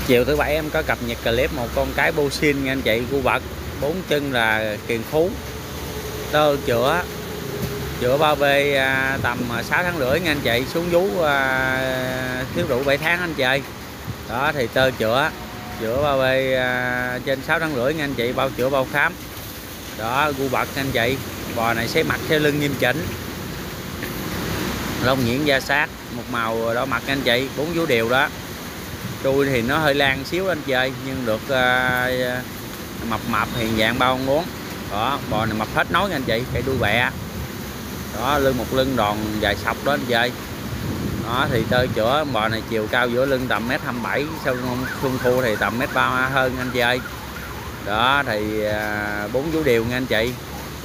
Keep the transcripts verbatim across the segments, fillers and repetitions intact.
Chiều thứ bảy em có cập nhật clip một con cái bô xin nha anh chị, cu bật bốn chân là kiền phú, tơ chữa chữa bao bê à, tầm sáu tháng rưỡi nha anh chị, xuống vú à, thiếu đủ bảy tháng anh chị. Đó thì tơ chữa chữa bao bê à, trên sáu tháng rưỡi nha anh chị, bao chữa bao khám. Đó, cu bật nha anh chị, bò này sẽ mặt theo lưng nghiêm chỉnh, lông nhuyễn da sát, một màu đỏ mặt nha anh chị, bốn vú đều đó. Đuôi thì nó hơi lan xíu anh chơi, nhưng được uh, mập mập hiện dạng bao ngón. Đó, bò này mập hết nói nha anh chị, cây đuôi bẹ. Đó, lưng một lưng đòn dài sọc đó anh chơi. Đó thì tơ chữa bò này chiều cao giữa lưng tầm mét hai mươi bảy, sau xuân thu thì tầm mét ba hơn anh chơi. Đó thì uh, bốn vú đều nha anh chị.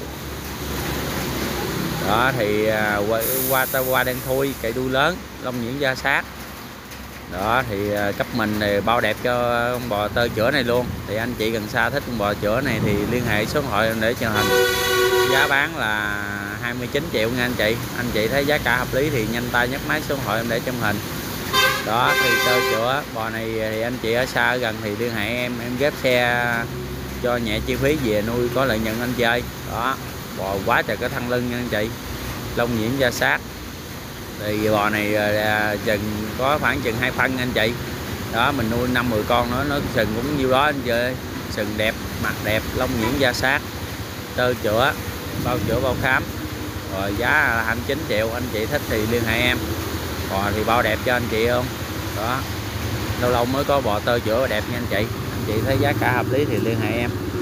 Đó thì uh, qua qua ta qua đen thui, cây đuôi lớn, lông nhuyễn da sát. Đó thì cấp mình thì bao đẹp cho con bò tơ chữa này luôn. Thì anh chị gần xa thích con bò chữa này thì liên hệ số điện thoại để cho hình. Giá bán là hai mươi chín triệu nha anh chị. Anh chị thấy giá cả hợp lý thì nhanh tay nhấc máy số điện thoại em để trong hình. Đó thì tơ chữa bò này thì anh chị ở xa ở gần thì liên hệ em, em ghép xe cho nhẹ chi phí về nuôi có lợi nhuận anh chơi. Đó, bò quá trời cái thân lưng nha anh chị, lông nhuyễn da sát. Thì bò này à, chừng có khoảng chừng hai phân anh chị. Đó mình nuôi năm mười con nữa, nó sừng cũng nhiêu đó anh chị, sừng đẹp, mặt đẹp, lông nhuyễn da sát, tơ chữa bao chữa bao khám. Rồi giá là hai mươi chín triệu, anh chị thích thì liên hệ em. Bò thì bao đẹp cho anh chị không. Đó, lâu lâu mới có bò tơ chữa đẹp nha anh chị. Anh chị thấy giá cả hợp lý thì liên hệ em.